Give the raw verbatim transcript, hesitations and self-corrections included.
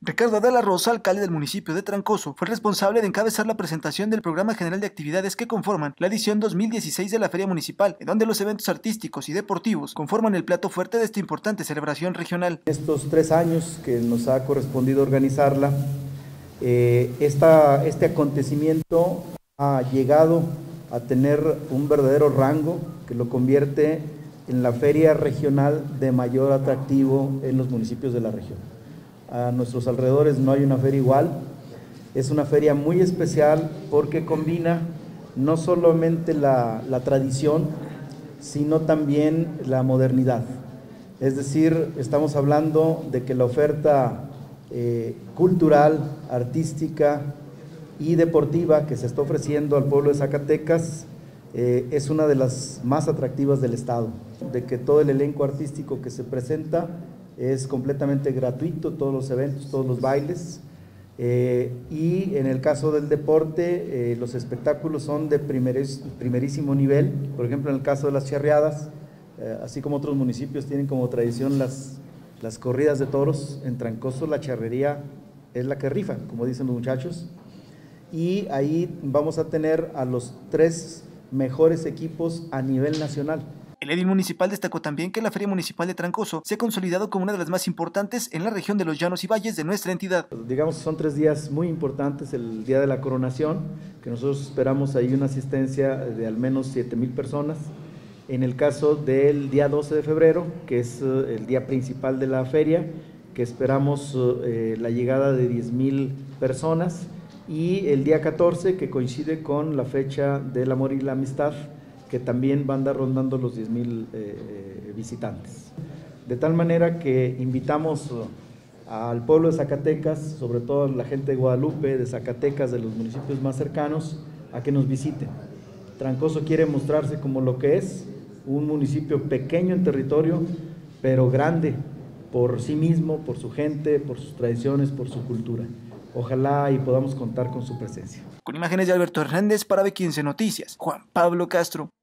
Ricardo de la Rosa, alcalde del municipio de Trancoso, fue responsable de encabezar la presentación del Programa General de Actividades que conforman la edición dos mil dieciséis de la Feria Municipal, en donde los eventos artísticos y deportivos conforman el plato fuerte de esta importante celebración regional. Estos tres años que nos ha correspondido organizarla, eh, esta, este acontecimiento ha llegado a tener un verdadero rango que lo convierte en la feria regional de mayor atractivo en los municipios de la región. A nuestros alrededores no hay una feria igual. Es una feria muy especial porque combina no solamente la, la tradición, sino también la modernidad. Es decir, estamos hablando de que la oferta eh, cultural, artística y deportiva que se está ofreciendo al pueblo de Zacatecas eh, es una de las más atractivas del estado, de que todo el elenco artístico que se presenta es completamente gratuito, todos los eventos, todos los bailes, eh, y en el caso del deporte, eh, los espectáculos son de primeris, primerísimo nivel. Por ejemplo, en el caso de las charreadas, eh, así como otros municipios tienen como tradición las, las corridas de toros, en Trancoso la charrería es la que rifa, como dicen los muchachos, y ahí vamos a tener a los tres mejores equipos a nivel nacional. El edil municipal destacó también que la Feria Municipal de Trancoso se ha consolidado como una de las más importantes en la región de los llanos y valles de nuestra entidad. Digamos que son tres días muy importantes: el día de la coronación, que nosotros esperamos ahí una asistencia de al menos siete mil personas. En el caso del día doce de febrero, que es el día principal de la feria, que esperamos eh, la llegada de diez mil personas. Y el día catorce, que coincide con la fecha del amor y la amistad, que también va a andar rondando los diez mil eh, visitantes. De tal manera que invitamos al pueblo de Zacatecas, sobre todo a la gente de Guadalupe, de Zacatecas, de los municipios más cercanos, a que nos visiten. Trancoso quiere mostrarse como lo que es, un municipio pequeño en territorio, pero grande por sí mismo, por su gente, por sus tradiciones, por su cultura. Ojalá y podamos contar con su presencia. Con imágenes de Alberto Hernández para B quince Noticias, Juan Pablo Castro.